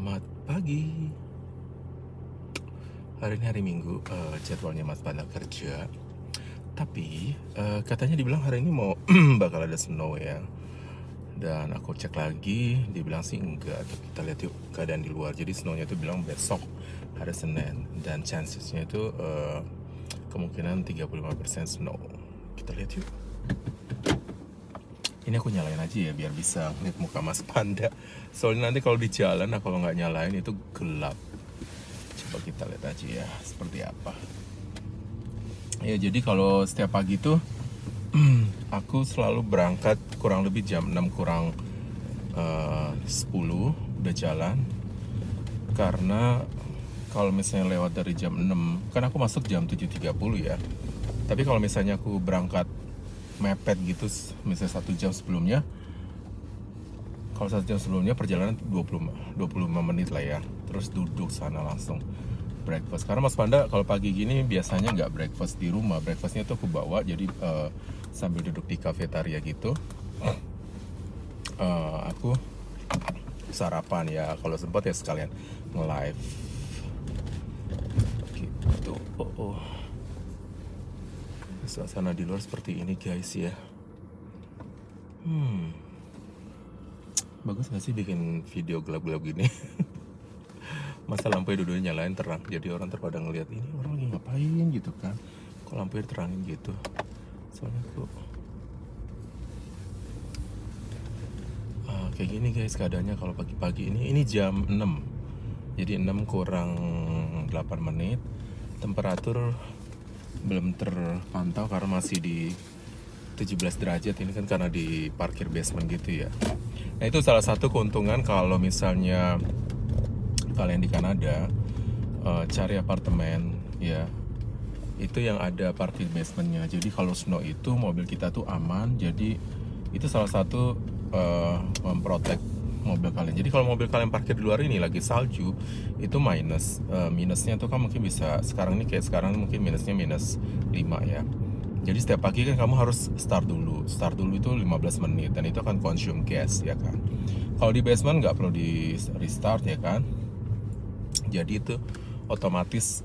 Selamat pagi. Hari ini hari Minggu, jadwalnya Mas Panda kerja. Tapi katanya dibilang hari ini mau bakal ada snow ya. Dan aku cek lagi, dibilang sih enggak. Tapi kita lihat yuk keadaan di luar. Jadi snownya itu bilang besok hari Senin. Dan chancesnya itu kemungkinan 35% snow. Kita lihat yuk. Ini aku nyalain aja ya biar bisa ngeliat muka Mas Panda. Soalnya nanti kalau di jalan, kalau nggak nyalain itu gelap. Coba kita lihat aja ya seperti apa. Ya jadi kalau setiap pagi tuh aku selalu berangkat kurang lebih jam 6 kurang 10 udah jalan. Karena kalau misalnya lewat dari jam 6, kan aku masuk jam 7.30 ya. Tapi kalau misalnya aku berangkat mepet gitu, misalnya 1 jam sebelumnya, kalau 1 jam sebelumnya perjalanan 25 menit lah ya, terus duduk sana langsung breakfast. Karena Mas Panda kalau pagi gini biasanya nggak breakfast di rumah, breakfastnya tuh aku bawa, jadi sambil duduk di kafetaria gitu, aku sarapan ya, kalau sempat ya sekalian nge-live gitu. Suasana di luar seperti ini guys ya. Bagus gak sih bikin video gelap-gelap gini? Masa lampunya dua-duanya nyalain terang, jadi orang terpada ngeliat ini orang lagi ngapain gitu kan. Kok lampunya terangin gitu. Soalnya kok kayak gini guys keadaannya kalau pagi-pagi ini jam 6. Jadi 6 kurang 8 menit. Temperatur belum terpantau karena masih di 17 derajat. Ini kan karena di parkir basement gitu ya. Nah itu salah satu keuntungan kalau misalnya kalian di Kanada cari apartemen ya, itu yang ada parkir basementnya. Jadi kalau snow itu mobil kita tuh aman. Jadi itu salah satu memprotek mobil kalian. Jadi kalau mobil kalian parkir di luar ini lagi salju, itu minusnya tuh kan mungkin bisa sekarang ini kayak sekarang mungkin minusnya -5 ya. Jadi setiap pagi kan kamu harus start dulu itu 15 menit dan itu akan consume gas ya kan. Kalau di basement nggak perlu di restart ya kan. Jadi itu otomatis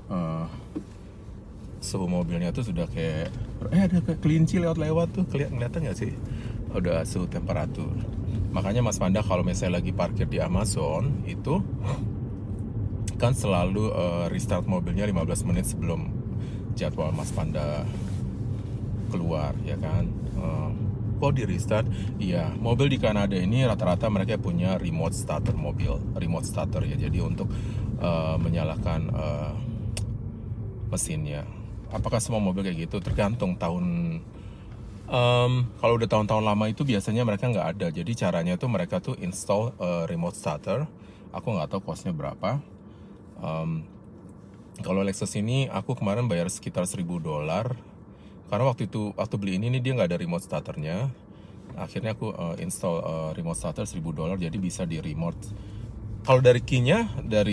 suhu mobilnya tuh sudah kayak ada kelinci lewat tuh, kelihatan nggak sih? Udah suhu temperatur. Makanya Mas Panda kalau misalnya lagi parkir di Amazon itu kan selalu restart mobilnya 15 menit sebelum jadwal Mas Panda keluar ya kan. Kok di restart? Iya, mobil di Kanada ini rata-rata mereka punya remote starter ya. Jadi untuk menyalakan mesinnya. Apakah semua mobil kayak gitu? Tergantung tahun. Kalau udah tahun-tahun lama itu biasanya mereka nggak ada. Jadi caranya tuh mereka tuh install remote starter. Aku nggak tahu costnya berapa. Kalau Lexus ini aku kemarin bayar sekitar $1.000. Karena waktu beli ini dia nggak ada remote starternya. Akhirnya aku install remote starter $1.000, jadi bisa di remote. Kalau dari key-nya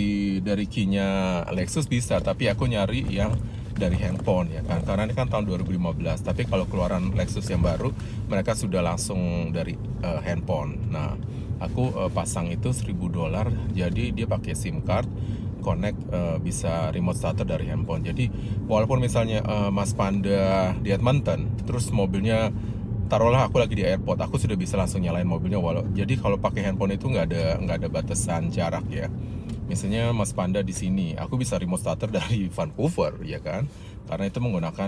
Lexus bisa, tapi aku nyari yang dari handphone ya kan, karena ini kan tahun 2015. Tapi kalau keluaran Lexus yang baru, mereka sudah langsung dari handphone. Nah, aku pasang itu $1.000, jadi dia pakai SIM card, connect, bisa remote starter dari handphone. Jadi walaupun misalnya Mas Panda di Edmonton, terus mobilnya taruhlah aku lagi di airport, aku sudah bisa langsung nyalain mobilnya. Jadi kalau pakai handphone itu nggak ada batasan jarak ya. Misalnya Mas Panda di sini, aku bisa remote starter dari Vancouver ya kan, karena itu menggunakan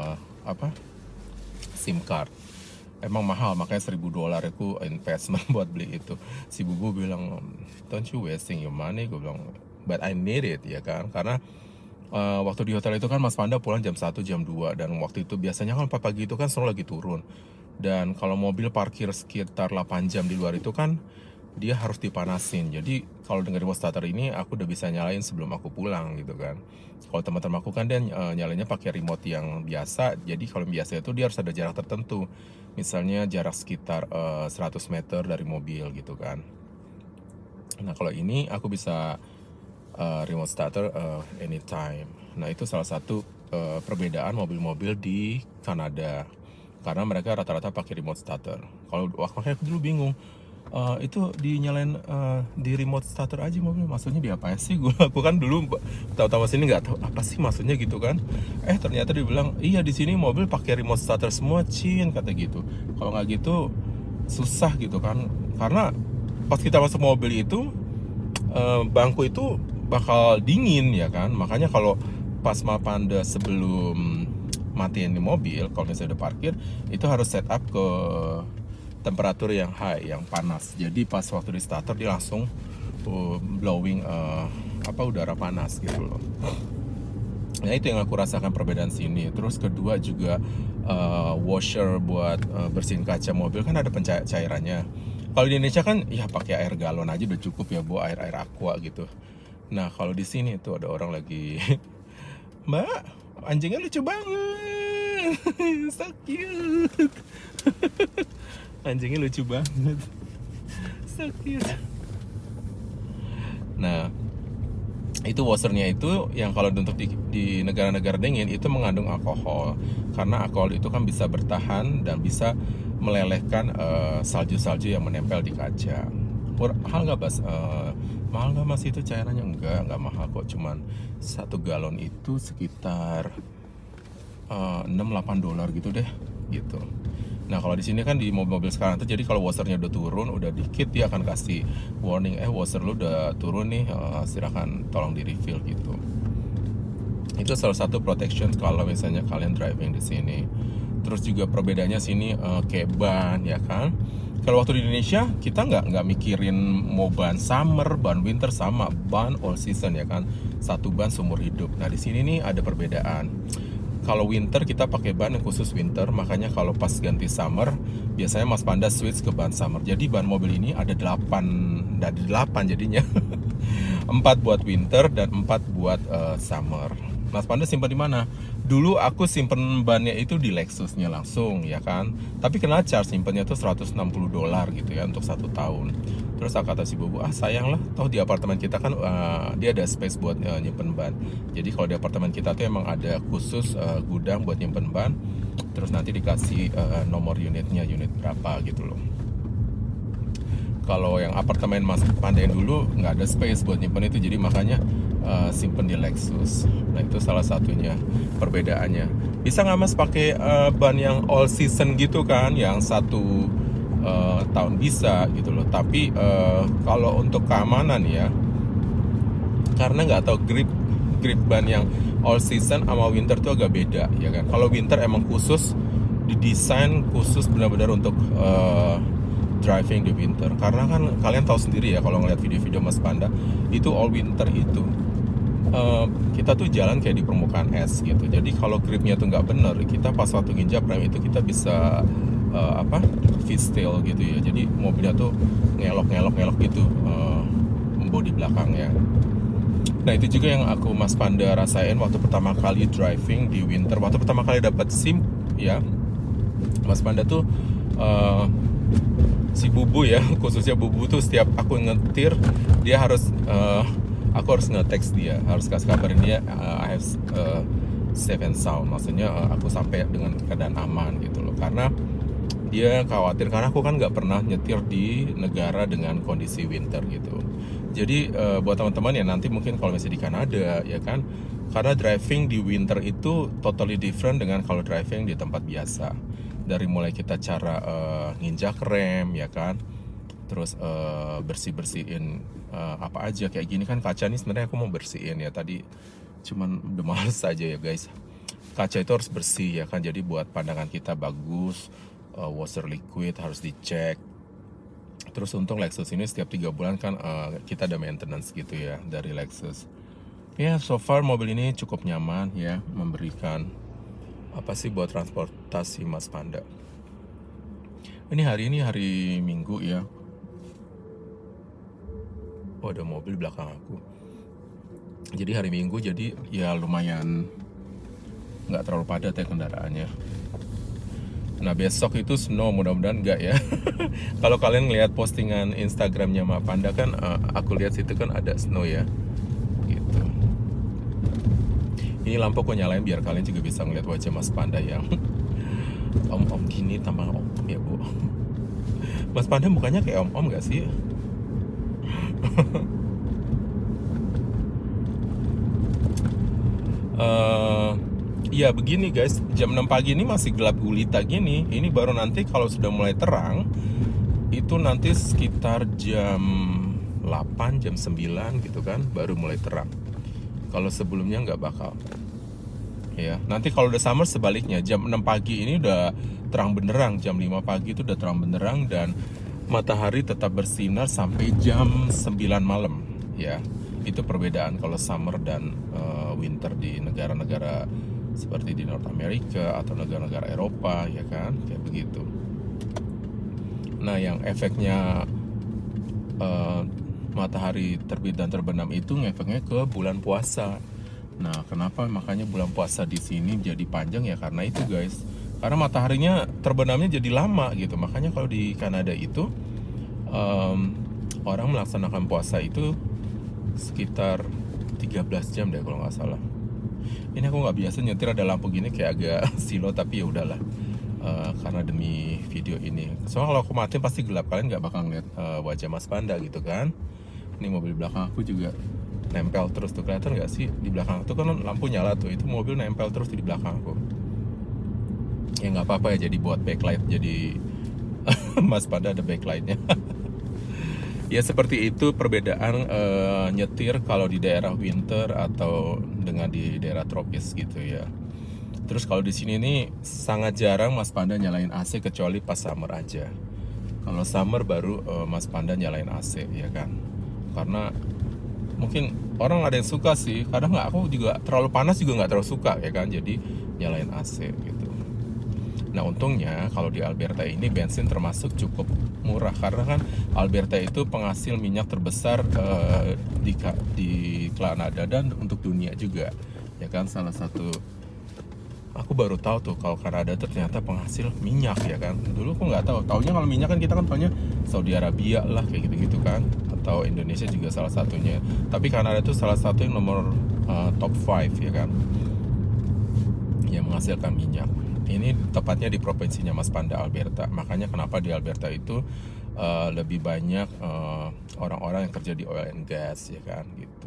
SIM card. Emang mahal, makanya $1.000 aku investment buat beli itu. Si Bubu bilang, don't you wasting your money? Gue bilang, but I need it ya kan, karena waktu di hotel itu kan Mas Panda pulang jam 1, jam 2, dan waktu itu biasanya kan pagi itu kan selalu lagi turun. Dan kalau mobil parkir sekitar 8 jam di luar itu kan dia harus dipanasin. Jadi kalau dengan remote starter ini aku udah bisa nyalain sebelum aku pulang gitu kan. Kalau teman-teman aku kan dia nyalainnya pakai remote yang biasa. Jadi kalau biasa itu dia harus ada jarak tertentu. Misalnya jarak sekitar 100 meter dari mobil gitu kan. Nah kalau ini aku bisa remote starter anytime. Nah itu salah satu perbedaan mobil-mobil di Kanada, karena mereka rata-rata pakai remote starter. Kalau makanya aku dulu bingung, itu dinyalain di remote starter aja mobil. Maksudnya diapain sih? Aku kan dulu tahu-tahu sini nggak tahu apa sih maksudnya gitu kan. Ternyata dibilang iya di sini mobil pakai remote starter semua, Cin, kata gitu. Kalau nggak gitu susah gitu kan. Karena pas kita masuk mobil itu bangku itu bakal dingin ya kan. Makanya kalau pas Mapanda sebelum matiin di mobil, kalau misalnya udah parkir, itu harus set up ke temperatur yang high, yang panas. Jadi pas waktu di starter dia langsung blowing udara panas gitu loh. Nah itu yang aku rasakan perbedaan sini. Terus kedua juga washer buat bersihin kaca mobil kan ada cairannya. Kalau di Indonesia kan ya pakai air galon aja udah cukup ya, bawa air aqua gitu. Nah kalau di sini tuh ada orang lagi Mbak, anjingnya lucu banget. So cute. Anjingnya lucu banget. So cute. Nah, itu washernya itu yang kalau untuk di negara-negara dingin itu mengandung alkohol. Karena alkohol itu kan bisa bertahan dan bisa melelehkan salju-salju yang menempel di kaca. Mahal nggak Bas? Mahal nggak Mas itu cairannya? Nggak mahal kok. Cuman 1 galon itu sekitar $6-8 gitu deh, gitu. Nah kalau di sini kan di mobil-mobil sekarang tuh, jadi kalau washernya udah turun, udah dikit, dia akan kasih warning, washer lu udah turun nih, silakan tolong di refill gitu. Itu salah satu protection kalau misalnya kalian driving di sini. Terus juga perbedaannya sini kayak ban ya kan. Kalau waktu di Indonesia kita nggak mikirin mau ban summer, ban winter, sama ban all season ya kan. Satu ban seumur hidup. Nah di sini nih ada perbedaan. Kalau winter kita pakai ban yang khusus winter, makanya kalau pas ganti summer biasanya Mas Panda switch ke ban summer. Jadi ban mobil ini ada 8 jadinya. 4 buat winter dan 4 buat summer. Mas Panda simpan di mana? Dulu aku simpen bannya itu di Lexusnya langsung ya kan. Tapi kena charge simpennya tuh $160 gitu ya untuk 1 tahun. Terus kata si Bobo, sayang lah, toh di apartemen kita kan dia ada space buat nyimpen ban. Jadi kalau di apartemen kita tuh emang ada khusus gudang buat nyimpen ban. Terus nanti dikasih nomor unitnya, unit berapa gitu loh. Kalau yang apartemen Mas Panda yang dulu nggak ada space buat nyimpen itu, jadi makanya simpen di Lexus. Nah itu salah satunya perbedaannya. Bisa nggak Mas pakai ban yang all season gitu kan, yang 1 tahun bisa gitu loh. Tapi kalau untuk keamanan ya, karena nggak tahu grip ban yang all season sama winter tuh agak beda ya kan. Kalau winter emang khusus didesain khusus benar-benar untuk driving di winter. Karena kan kalian tahu sendiri ya kalau ngeliat video-video Mas Panda itu all winter itu kita tuh jalan kayak di permukaan es gitu. Jadi kalau gripnya tuh nggak bener, kita pas waktu nginjak rem itu kita bisa fishtail gitu ya. Jadi mobilnya tuh ngelok gitu bodi belakangnya. Nah itu juga yang aku Mas Panda rasain waktu pertama kali driving di winter. Waktu pertama kali dapat SIM ya, Mas Panda tuh si Bubu ya, khususnya Bubu tuh setiap aku ngetir dia harus aku harus nge-text dia, harus kasih kabarin dia I have safe and sound, maksudnya aku sampai dengan keadaan aman gitu loh. Karena dia khawatir, karena aku kan nggak pernah nyetir di negara dengan kondisi winter gitu. Jadi buat teman-teman ya nanti mungkin kalau misalnya di Kanada ya kan, karena driving di winter itu totally different dengan kalau driving di tempat biasa. Dari mulai kita cara nginjak rem ya kan, terus bersih-bersihin apa aja kayak gini kan. Kaca nih sebenarnya aku mau bersihin ya tadi, cuman udah males aja ya guys. Kaca itu harus bersih ya kan, jadi buat pandangan kita bagus. Washer liquid harus dicek. Terus untung Lexus ini setiap 3 bulan kan kita ada maintenance gitu ya dari Lexus. Ya so far mobil ini cukup nyaman ya, memberikan apa sih buat transportasi Mas Panda. Ini hari Minggu ya. Oh ada mobil belakang aku. Jadi hari Minggu, jadi ya lumayan nggak terlalu padat ya kendaraannya. Nah besok itu snow, mudah-mudahan enggak ya. Kalau kalian ngelihat postingan Instagramnya Mas Panda kan, aku lihat situ kan ada snow ya gitu. Ini lampu aku nyalain biar kalian juga bisa ngeliat wajah Mas Panda yang om-om gini, tambah om ya bu. Mas Panda mukanya kayak om-om gak sih? Ya begini guys, jam 6 pagi ini masih gelap gulita gini. Ini baru nanti kalau sudah mulai terang, itu nanti sekitar jam 8, jam 9 gitu kan, baru mulai terang. Kalau sebelumnya nggak bakal. Ya, nanti kalau udah summer sebaliknya, jam 6 pagi ini udah terang benderang, jam 5 pagi itu udah terang benderang dan matahari tetap bersinar sampai jam 9 malam. Ya, itu perbedaan kalau summer dan winter di negara-negara seperti di North America atau negara-negara Eropa, ya kan, kayak begitu. Nah, yang efeknya matahari terbit dan terbenam itu ngefeknya ke bulan puasa. Nah, kenapa makanya bulan puasa di sini jadi panjang ya karena itu guys. Karena mataharinya terbenamnya jadi lama gitu. Makanya kalau di Kanada itu orang melaksanakan puasa itu sekitar 13 jam deh kalau nggak salah. Ini aku nggak biasa nyetir, ada lampu gini kayak agak silo, tapi ya udahlah. Karena demi video ini. Soalnya kalau aku matiin pasti gelap, kalian nggak bakal ngeliat wajah Mas Panda gitu kan. Ini mobil belakang aku juga nempel terus tuh, kelihatan nggak sih di belakang tuh kan lampu nyala tuh, itu mobil nempel terus di belakang aku. Ya nggak apa-apa ya, jadi buat backlight, jadi Mas Panda ada backlightnya. Ya seperti itu perbedaan nyetir kalau di daerah winter atau dengan di daerah tropis gitu ya. Terus kalau di sini nih sangat jarang Mas Panda nyalain AC kecuali pas summer aja. Kalau summer baru Mas Panda nyalain AC ya kan. Karena mungkin orang ada yang suka sih, kadang nggak, aku juga terlalu panas juga nggak terlalu suka ya kan. Jadi nyalain AC gitu. Nah untungnya kalau di Alberta ini bensin termasuk cukup murah karena kan Alberta itu penghasil minyak terbesar di Kanada dan untuk dunia juga ya kan. Salah satu, aku baru tahu tuh kalau Kanada ternyata penghasil minyak ya kan. Dulu aku nggak tahu, taunya kalau minyak kan kita kan taunya Saudi Arabia lah kayak gitu-gitu kan, atau Indonesia juga salah satunya. Tapi Kanada itu salah satu yang nomor top 5 ya kan yang menghasilkan minyak. Ini tepatnya di provinsinya Mas Panda, Alberta. Makanya kenapa di Alberta itu lebih banyak orang-orang yang kerja di oil and gas ya kan gitu.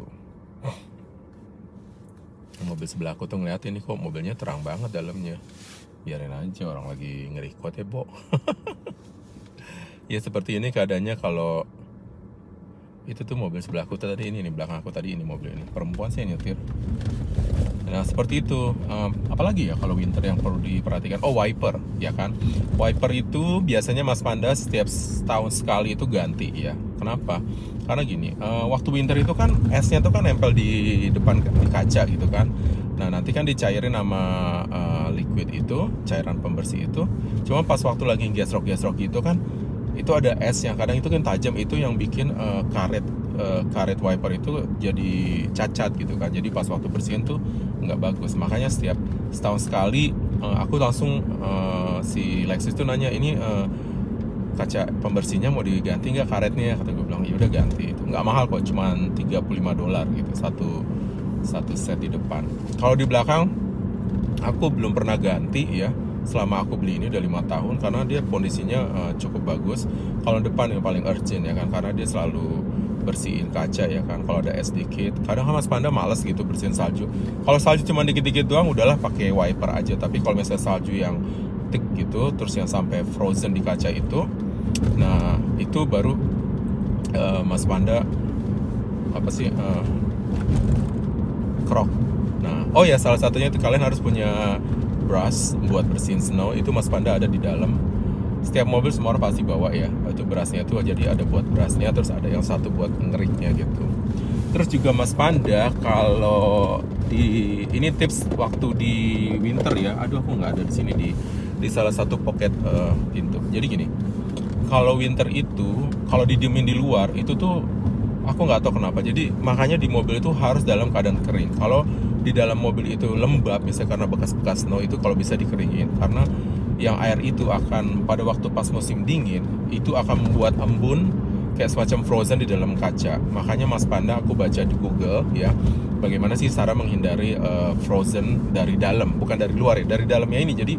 Mobil sebelah aku tuh ngeliatin, ini kok mobilnya terang banget dalamnya. Biarin aja, orang lagi nge-record ya, Bo. Ya seperti ini keadaannya kalau itu tuh mobil sebelah aku tadi, ini nih belakang aku tadi, ini mobil ini perempuan sih yang nyetir. Nah seperti itu. Apalagi ya kalau winter yang perlu diperhatikan, oh wiper ya kan. Wiper itu biasanya Mas Panda setiap setahun sekali itu ganti ya. Kenapa? Karena gini, waktu winter itu kan esnya tuh kan nempel di depan di kaca gitu kan. Nah nanti kan dicairin sama liquid itu, cairan pembersih itu. Cuma pas waktu lagi gesrok-gesrok gitu kan, itu ada es yang kadang itu kan tajam, itu yang bikin karet wiper itu jadi cacat gitu kan. Jadi pas waktu bersihin tuh nggak bagus. Makanya setiap setahun sekali aku langsung si Lexus tuh nanya, ini kaca pembersihnya mau diganti nggak karetnya? Kata gue bilang ya udah ganti. Itu nggak mahal kok, cuman $35 gitu satu set di depan. Kalau di belakang aku belum pernah ganti ya. Selama aku beli ini udah 5 tahun karena dia kondisinya cukup bagus. Kalau depan yang paling urgent ya kan, karena dia selalu bersihin kaca ya kan. Kalau ada es dikit, kadang kan Mas Panda males gitu bersihin salju. Kalau salju cuma dikit-dikit doang udahlah pakai wiper aja. Tapi kalau misalnya salju yang thick gitu, terus yang sampai frozen di kaca itu, nah itu baru Mas Panda apa sih krok. Nah oh ya, salah satunya itu kalian harus punya brush buat bersihin snow. Itu Mas Panda ada di dalam. Setiap mobil semua orang pasti bawa ya. Itu brushnya tuh, jadi ada buat brushnya, terus ada yang satu buat ngeriknya gitu. Terus juga Mas Panda kalau di ini tips waktu di winter ya. Aduh aku nggak ada di sini di salah satu pocket pintu. Jadi gini, kalau winter itu kalau didiemin di luar itu tuh aku nggak tahu kenapa. Jadi makanya di mobil itu harus dalam keadaan kering. Kalau di dalam mobil itu lembab misalnya karena bekas-bekas snow, itu kalau bisa dikeringin, karena yang air itu akan pada waktu pas musim dingin itu akan membuat embun kayak semacam frozen di dalam kaca. Makanya Mas Panda aku baca di Google ya, bagaimana sih cara menghindari frozen dari dalam, bukan dari luar ya, dari dalamnya ini. Jadi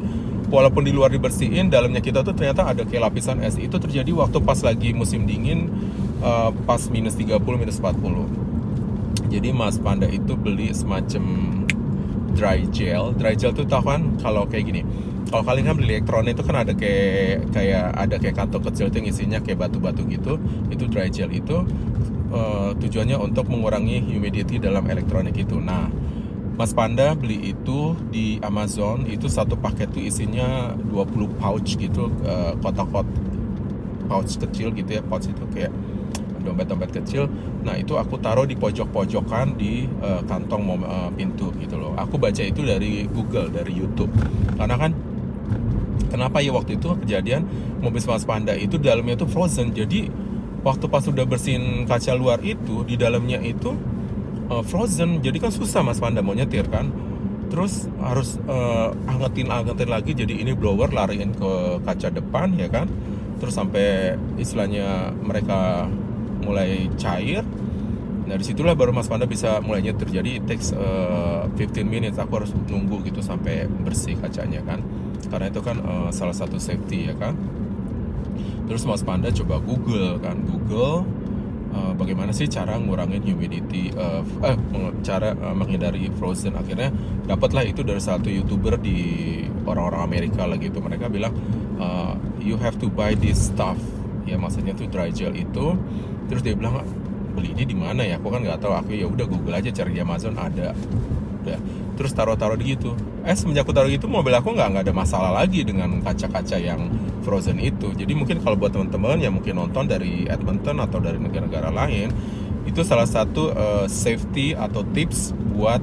walaupun di luar dibersihin, dalamnya kita tuh ternyata ada kayak lapisan es. Itu terjadi waktu pas lagi musim dingin, pas minus 30, minus 40. Jadi Mas Panda itu beli semacam dry gel. Dry gel tuh tau kan kalau kayak gini. Kalau kalian kan beli elektronik itu kan ada kayak kantong kecil itu yang isinya kayak batu-batu gitu. Itu dry gel itu tujuannya untuk mengurangi humidity dalam elektronik itu. Nah, Mas Panda beli itu di Amazon, itu satu paket tuh isinya 20 pouch gitu, kotak-kotak pouch kecil gitu ya, pouch itu kayak dompet-dompet kecil. Nah, itu aku taruh di pojok-pojokan di kantong pintu gitu loh. Aku baca itu dari Google, dari YouTube. Karena kan kenapa ya waktu itu kejadian mobil Mas Panda itu dalamnya itu frozen. Jadi waktu pas udah bersihin kaca luar itu, di dalamnya itu frozen, jadi kan susah Mas Panda mau nyetir kan, terus harus angetin lagi. Jadi ini blower lariin ke kaca depan ya kan, terus sampai istilahnya mereka mulai cair. Nah disitulah baru Mas Panda bisa mulai nyetir. Jadi it takes 15 minutes, aku harus nunggu gitu sampai bersih kacanya kan, karena itu kan salah satu safety ya kan. Terus Mas Panda coba Google bagaimana sih cara ngurangin humidity, cara menghindari frozen. Akhirnya dapatlah itu dari satu YouTuber di orang-orang Amerika lah gitu. Mereka bilang you have to buy this stuff, ya maksudnya tuh dry gel itu. Terus dia bilang beli ini di mana ya? Aku kan nggak tahu. Aku ya udah Google aja, cari di Amazon ada. Udah. Terus taruh di gitu. Semenjak aku taruh gitu, mobil aku nggak ada masalah lagi dengan kaca-kaca yang frozen itu. Jadi mungkin kalau buat teman-teman yang mungkin nonton dari Edmonton atau dari negara-negara lain, itu salah satu safety atau tips buat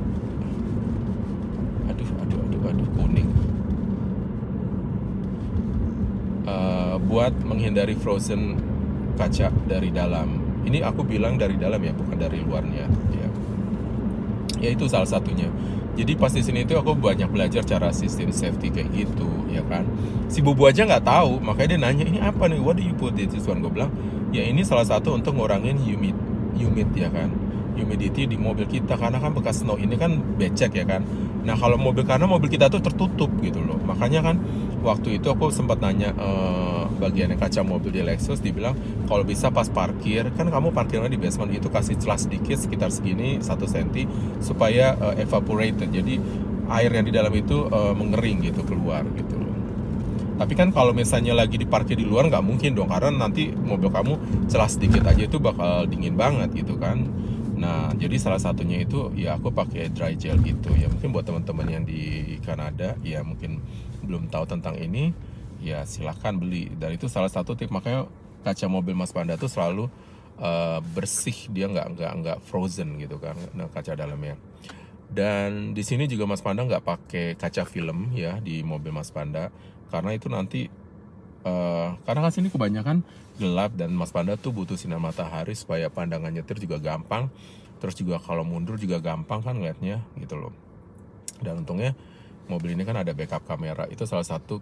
aduh kuning, buat menghindari frozen kaca dari dalam. Ini aku bilang dari dalam ya, bukan dari luarnya ya itu salah satunya. Jadi pas di sini itu aku banyak belajar cara sistem safety kayak gitu ya kan. Si Bubu aja nggak tahu, makanya dia nanya ini apa nih, what do you put in this one? Gue bilang ya ini salah satu untuk ngurangin humid ya kan, humidity di mobil kita, karena kan bekas snow ini kan becek ya kan. Nah kalau karena mobil kita tuh tertutup gitu loh, makanya kan waktu itu aku sempat nanya bagian kaca mobil di Lexus, dibilang kalau bisa pas parkir, kan kamu parkirnya di basement itu kasih celah sedikit sekitar segini 1 cm supaya evaporated, jadi air yang di dalam itu mengering gitu, keluar gitu loh. Tapi kan kalau misalnya lagi diparkir di luar nggak mungkin dong, karena nanti mobil kamu celah sedikit aja itu bakal dingin banget gitu kan. Nah jadi salah satunya itu ya aku pakai dry gel gitu ya. Mungkin buat teman-teman yang di Kanada ya mungkin belum tahu tentang ini, ya silahkan beli. Dan itu salah satu tip, makanya kaca mobil Mas Panda tuh selalu bersih, dia nggak frozen gitu kan, nah, kaca dalamnya. Dan di sini juga Mas Panda nggak pakai kaca film ya di mobil Mas Panda, karena itu nanti karena kan sini kebanyakan gelap dan Mas Panda tuh butuh sinar matahari supaya pandangan nyetir juga gampang, terus juga kalau mundur juga gampang kan ngeliatnya gitu loh. Dan untungnya mobil ini kan ada backup kamera. Itu salah satu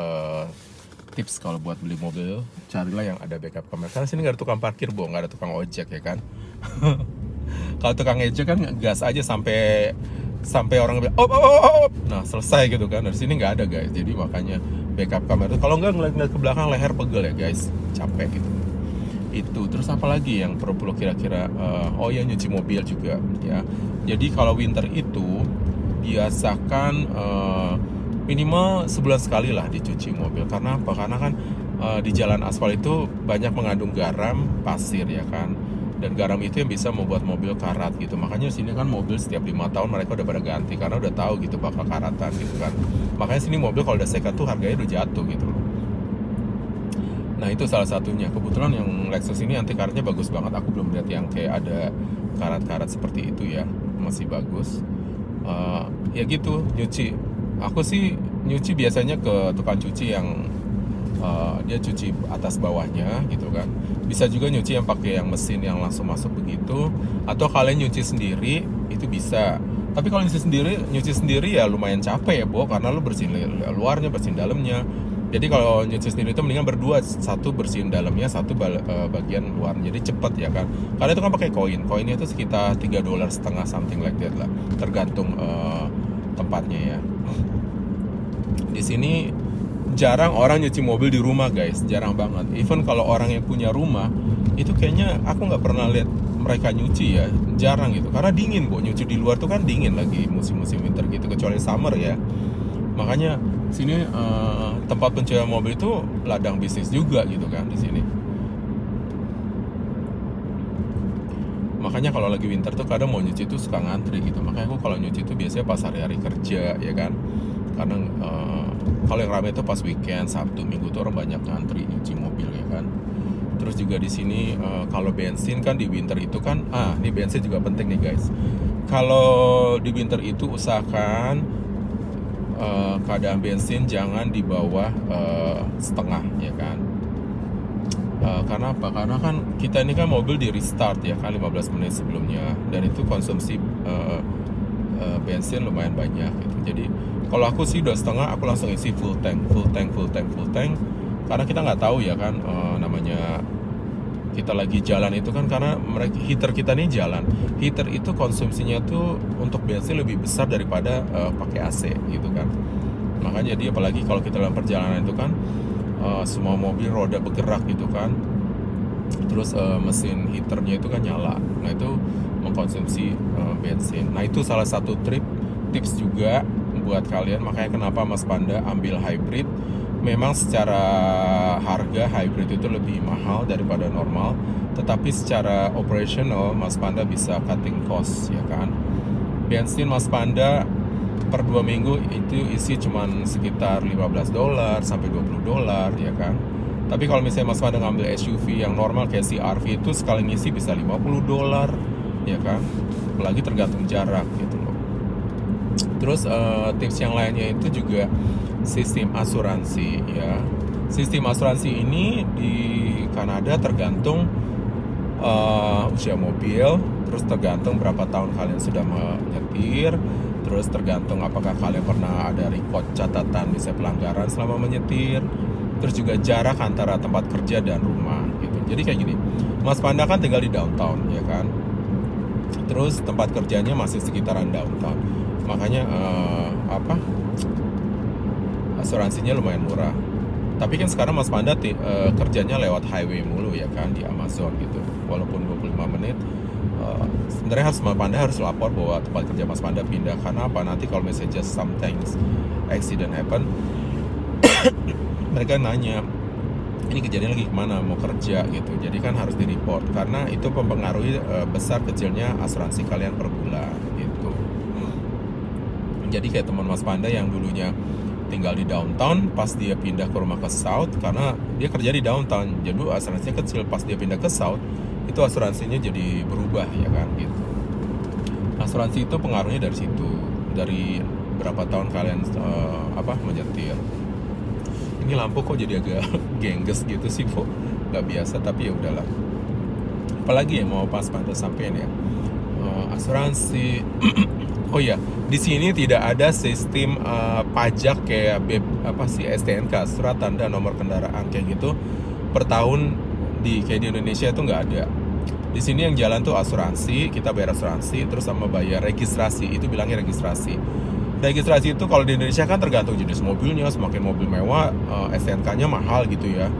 tips kalau buat beli mobil, carilah yang ada backup kamera. Karena sini nggak ada tukang parkir, nggak ada tukang ojek ya kan. Kalau tukang ojek kan gas aja sampai orang bilang op. Nah selesai gitu kan. Dari sini nggak ada guys. Jadi makanya backup kamera. Kalau nggak ngeliat ke belakang, leher pegel ya guys, capek gitu. Itu terus apa lagi yang perlu kira-kira? Oh ya, nyuci mobil juga ya. Jadi kalau winter itu biasakan minimal sebulan sekali lah dicuci mobil. Karena apa? Karena kan di jalan aspal itu banyak mengandung garam, pasir ya kan. Dan garam itu yang bisa membuat mobil karat gitu. Makanya sini kan mobil setiap 5 tahun mereka udah pada ganti, karena udah tahu gitu bakal karatan gitu kan. Makanya sini mobil kalau udah second tuh harganya udah jatuh gitu loh. Nah itu salah satunya. Kebetulan yang Lexus ini anti karatnya bagus banget. Aku belum lihat yang kayak ada karat-karat seperti itu ya. Masih bagus. Ya gitu, nyuci. Aku sih nyuci biasanya ke tukang cuci yang dia cuci atas bawahnya gitu kan. Bisa juga nyuci yang pakai yang mesin yang langsung masuk begitu, atau kalian nyuci sendiri itu bisa. Tapi kalau nyuci sendiri ya lumayan capek ya Bo, karena lu bersihin luarnya, bersihin dalamnya. Jadi kalau nyuci sendiri itu mendingan berdua, satu bersihin dalamnya, satu bagian luar, jadi cepet ya kan. Karena itu kan pakai koinnya itu sekitar $3.50 something like that lah, tergantung tempatnya ya. Di sini jarang orang nyuci mobil di rumah guys, jarang banget. Even kalau orang yang punya rumah itu kayaknya aku nggak pernah lihat mereka nyuci ya, jarang gitu. Karena dingin kok, nyuci di luar tuh kan dingin lagi musim-musim winter gitu, kecuali summer ya. Makanya sini tempat pencucian mobil itu ladang bisnis juga gitu kan di sini. Makanya kalau lagi winter tuh kadang mau nyuci tuh suka ngantri gitu. Makanya aku kalau nyuci tuh biasanya pas hari-hari kerja ya kan. Karena kalau yang ramai itu pas weekend, Sabtu, Minggu tuh orang banyak ngantri nyuci mobil ya kan. Terus juga di sini kalau bensin kan di winter itu kan, ini bensin juga penting nih guys. Kalau di winter itu usahakan keadaan bensin jangan di bawah setengah ya kan. Karena apa? Karena kan kita ini kan mobil di restart ya kan 15 menit sebelumnya, dan itu konsumsi bensin lumayan banyak gitu. Jadi kalau aku sih 2,5 aku langsung isi full tank. Karena kita nggak tahu ya kan, namanya kita lagi jalan itu kan, karena heater kita nih jalan. Heater itu konsumsinya tuh untuk bensin lebih besar daripada pakai AC gitu kan. Makanya dia apalagi kalau kita dalam perjalanan itu kan, semua mobil roda bergerak gitu kan. Terus mesin heaternya itu kan nyala. Nah itu mengkonsumsi bensin. Nah itu salah satu tips juga buat kalian. Makanya kenapa Mas Panda ambil hybrid. Memang secara harga hybrid itu lebih mahal daripada normal, tetapi secara operational Mas Panda bisa cutting cost ya kan. Bensin Mas Panda per 2 minggu itu isi cuman sekitar $15 sampai $20 ya kan. Tapi kalau misalnya Mas Panda ngambil SUV yang normal kayak CR-V itu sekali ngisi bisa $50 ya kan. Apalagi tergantung jarak gitu loh. Terus tips yang lainnya itu juga sistem asuransi ya. Sistem asuransi ini di Kanada tergantung usia mobil, terus tergantung berapa tahun kalian sudah menyetir, terus tergantung apakah kalian pernah ada record catatan misalnya pelanggaran selama menyetir, terus juga jarak antara tempat kerja dan rumah gitu. Jadi kayak gini, Mas Panda kan tinggal di downtown ya kan, terus tempat kerjanya masih sekitaran downtown, makanya asuransinya lumayan murah. Tapi kan sekarang Mas Panda kerjanya lewat highway mulu ya kan, di Amazon gitu. Walaupun 25 menit, sebenarnya Mas Panda harus lapor bahwa tempat kerja Mas Panda pindah. Karena apa? Nanti kalau misalnya just sometimes accident happen, mereka nanya, ini kejadian lagi kemana, mau kerja gitu. Jadi kan harus di-report, karena itu mempengaruhi besar kecilnya asuransi kalian per bulan gitu. Jadi kayak teman Mas Panda yang dulunya tinggal di downtown, pas dia pindah ke rumah ke south, karena dia kerja di downtown, jadi asuransinya kecil. Pas dia pindah ke south, itu asuransinya jadi berubah ya kan gitu. Asuransi itu pengaruhnya dari situ, dari berapa tahun kalian menyetir. Ini lampu kok jadi agak gengges gitu sih, kok nggak biasa, tapi ya udahlah. Apalagi yang mau Mas Panda sampein ya, asuransi. Oh ya, di sini tidak ada sistem pajak kayak STNK, surat tanda nomor kendaraan kayak gitu per tahun kayak di Indonesia itu nggak ada. Di sini yang jalan tuh asuransi, kita bayar asuransi, terus sama bayar registrasi, itu bilangnya registrasi. Registrasi itu kalau di Indonesia kan tergantung jenis mobilnya, semakin mobil mewah STNK-nya mahal gitu ya.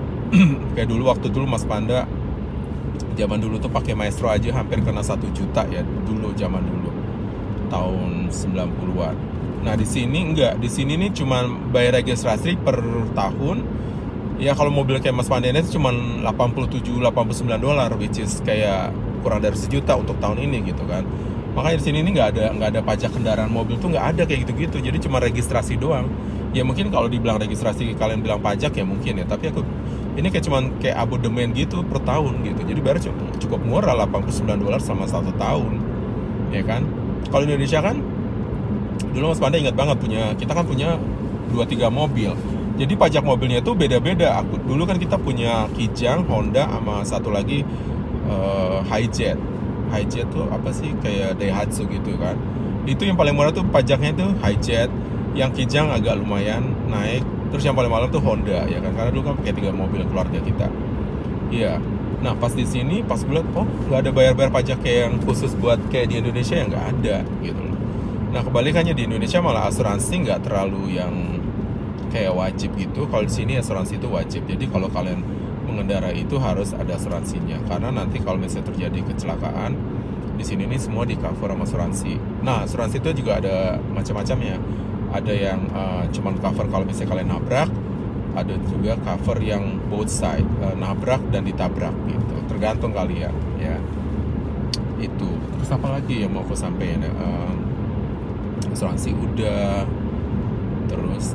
Kayak waktu dulu Mas Panda zaman dulu tuh pakai Maestro aja hampir kena 1 juta ya dulu, zaman dulu tahun 90-an. Nah di sini enggak, di sini nih cuman bayar registrasi per tahun. Ya kalau mobil kayak Mas Panda ini cuma $87-89, which is kayak kurang dari 1 juta untuk tahun ini gitu kan. Makanya di sini ini nggak ada pajak kendaraan mobil tuh, nggak ada kayak gitu-gitu. Jadi cuma registrasi doang. Ya mungkin kalau dibilang registrasi kalian bilang pajak ya mungkin ya. Tapi ini kayak abodemen gitu per tahun gitu. Jadi bayar cukup murah, $89 selama 1 tahun, ya kan. Kalau di Indonesia kan dulu Mas Panda ingat banget kita kan punya 2-3 mobil. Jadi pajak mobilnya itu beda-beda. Dulu kan kita punya Kijang, Honda, sama satu lagi Hijet. Hijet tuh apa sih, kayak Daihatsu gitu kan. Itu yang paling murah tuh pajaknya tuh Hijet. Yang Kijang agak lumayan naik. Terus yang paling mahal tuh Honda ya kan. Karena dulu kan pakai 3 mobil keluarga kita. Iya. Nah pas di sini pas gue liat, nggak ada bayar pajak kayak yang khusus buat kayak di Indonesia, yang nggak ada gitu loh. Nah kebalikannya di Indonesia malah asuransi nggak terlalu yang kayak wajib gitu. Kalau di sini asuransi itu wajib. Jadi kalau kalian mengendarai itu harus ada asuransinya. Karena nanti kalau misalnya terjadi kecelakaan, di sini nih semua di cover sama asuransi. Nah, asuransi itu juga ada macam-macamnya. Ada yang cuman cover kalau misalnya kalian nabrak, ada juga cover yang both side, nabrak dan ditabrak gitu. Tergantung kalian ya. Itu. Terus apa lagi yang mau aku sampaikan? Asuransi udah. Terus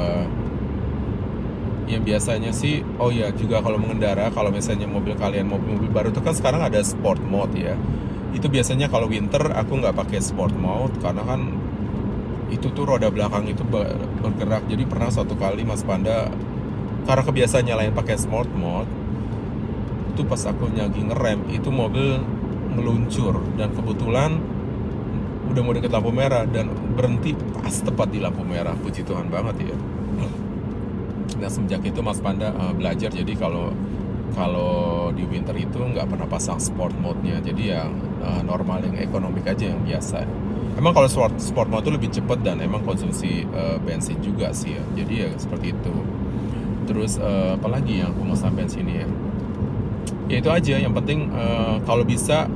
yang biasanya sih, oh ya juga kalau mengendara, kalau misalnya mobil kalian mobil baru itu kan sekarang ada sport mode ya. Itu biasanya kalau winter aku nggak pakai sport mode karena kan itu tuh roda belakang itu bergerak. Jadi pernah suatu kali Mas Panda karena kebiasaan nyalain pakai sport mode, itu pas aku lagi ngerem itu mobil meluncur dan kebetulan udah mau deket lampu merah dan berhenti pas tepat di lampu merah. Puji Tuhan banget ya. Nah semenjak itu Mas Panda belajar, jadi kalau di winter itu nggak pernah pasang sport mode-nya, jadi yang normal, yang ekonomik aja, yang biasa. Emang kalau sport mode itu lebih cepat dan emang konsumsi bensin juga sih ya, jadi ya seperti itu. Terus apalagi yang aku mau sampaikan sini ya, ya itu aja. Yang penting kalau bisa,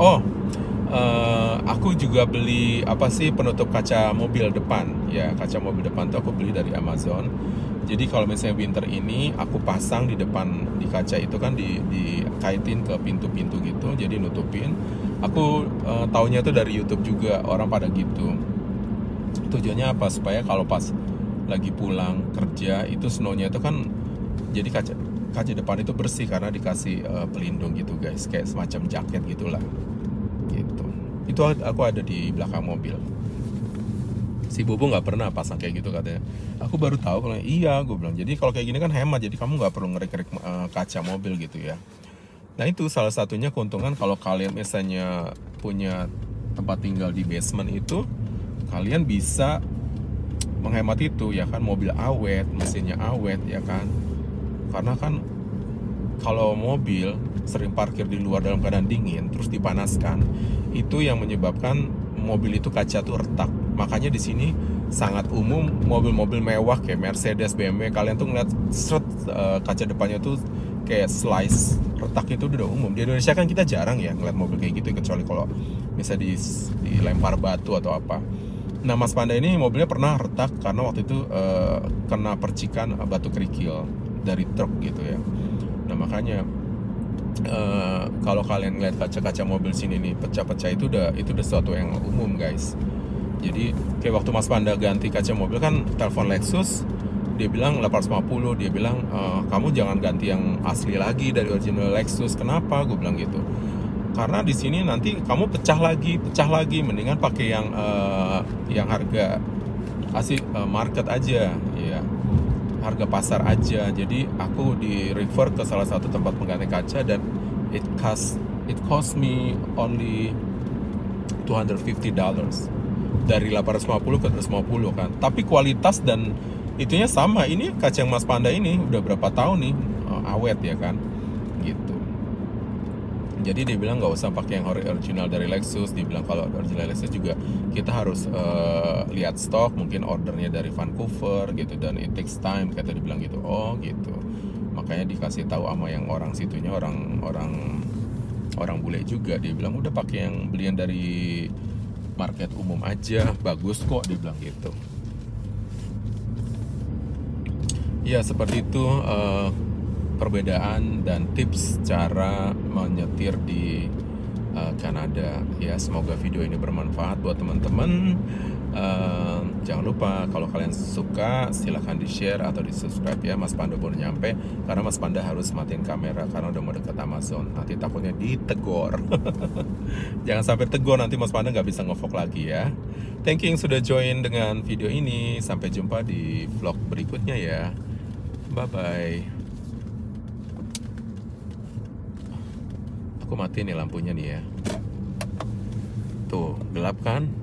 aku juga beli penutup kaca mobil depan ya. Kaca mobil depan tuh aku beli dari Amazon. Jadi kalau misalnya winter ini aku pasang di depan, di kaca itu kan dikaitin ke pintu-pintu gitu, jadi nutupin. Aku taunya tuh dari YouTube juga, orang pada gitu. Tujuannya apa? Supaya kalau pas lagi pulang kerja itu snownya itu kan, jadi kaca depan itu bersih karena dikasih pelindung gitu guys, kayak semacam jaket gitulah. Gitu. Itu aku ada di belakang mobil. Si Bobo nggak pernah pasang kayak gitu katanya. Aku baru tahu kalau iya, gue bilang. Jadi kalau kayak gini kan hemat, jadi kamu nggak perlu ngerik-ngerik kaca mobil gitu ya. Nah itu salah satunya keuntungan kalau kalian misalnya punya tempat tinggal di basement itu, kalian bisa menghemat itu ya kan, mobil awet, mesinnya awet ya kan. Karena kan kalau mobil sering parkir di luar dalam keadaan dingin terus dipanaskan, itu yang menyebabkan mobil itu kaca tuh retak. Makanya di sini sangat umum mobil-mobil mewah kayak Mercedes, BMW, kalian tuh ngeliat kaca depannya tuh kayak slice retak, itu udah umum. Di Indonesia kan kita jarang ya ngeliat mobil kayak gitu, kecuali kalau misalnya dilempar batu atau apa. Nah Mas Panda ini mobilnya pernah retak karena waktu itu kena percikan batu kerikil dari truk gitu ya. Nah makanya kalau kalian lihat kaca-kaca mobil sini nih pecah-pecah, itu udah sesuatu yang umum guys. Jadi kayak waktu Mas Panda ganti kaca mobil kan telepon Lexus, dia bilang 850, dia bilang kamu jangan ganti yang asli lagi dari original Lexus. Kenapa? Gue bilang gitu. Karena di sini nanti kamu pecah lagi, mendingan pakai yang harga asli market aja ya. Harga pasar aja. Jadi aku di refer ke salah satu tempat pengganti kaca dan it cost me only $250 dari 850 ke 250 kan. Tapi kualitas dan itunya sama. Ini kaca yang Mas Panda ini udah berapa tahun nih awet ya kan gitu. Jadi dia bilang nggak usah pakai yang original dari Lexus. Dia bilang kalau original Lexus juga kita harus lihat stok, mungkin ordernya dari Vancouver gitu, dan it takes time, kata dia bilang gitu. Oh gitu. Makanya dikasih tahu sama yang orang situnya, orang bule juga. Dia bilang udah pakai yang belian dari market umum aja, bagus kok, dia bilang gitu. Ya seperti itu perbedaan dan tips cara menyetir di Kanada ya. Semoga video ini bermanfaat buat teman-teman. Jangan lupa kalau kalian suka silahkan di share atau di subscribe ya. Mas Panda baru nyampe karena Mas Panda harus matiin kamera karena udah mau dekat Amazon, nanti takutnya ditegor. Jangan sampai tegur, nanti Mas Panda nggak bisa ngevlog lagi ya. Thank you yang sudah join dengan video ini. Sampai jumpa di vlog berikutnya ya. Bye bye. Aku matiin nih lampunya nih ya. Tuh, gelap kan?